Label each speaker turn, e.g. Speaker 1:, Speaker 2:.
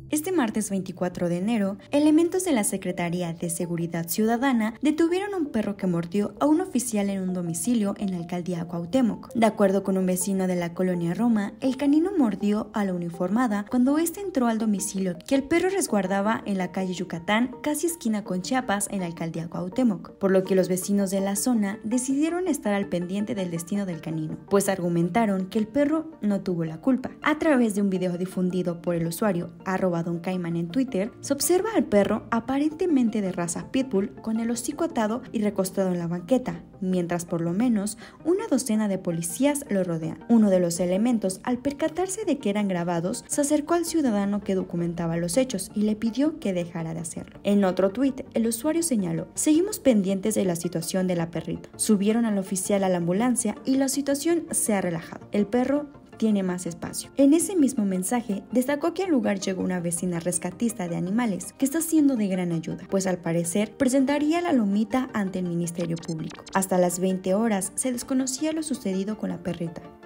Speaker 1: Este martes 24 de enero, elementos de la Secretaría de Seguridad Ciudadana detuvieron a un perro que mordió a un oficial en un domicilio en la alcaldía Cuauhtémoc. De acuerdo con un vecino de la colonia Roma, el canino mordió a la uniformada cuando éste entró al domicilio que el perro resguardaba en la calle Yucatán, casi esquina con Chiapas, en la alcaldía Cuauhtémoc, por lo que los vecinos de la zona decidieron estar al pendiente del destino del canino, pues argumentaron que el perro no tuvo la culpa. A través de un video difundido por el usuario @Don Caiman en Twitter, se observa al perro aparentemente de raza pitbull con el hocico atado y recostado en la banqueta, mientras por lo menos una docena de policías lo rodean. Uno de los elementos, al percatarse de que eran grabados, se acercó al ciudadano que documentaba los hechos y le pidió que dejara de hacerlo. En otro tuit, el usuario señaló: "Seguimos pendientes de la situación de la perrita. Subieron al oficial a la ambulancia y la situación se ha relajado. El perro tiene más espacio". En ese mismo mensaje destacó que al lugar llegó una vecina rescatista de animales que está siendo de gran ayuda, pues al parecer presentaría la lomita ante el Ministerio Público. Hasta las 20 horas se desconocía lo sucedido con la perrita.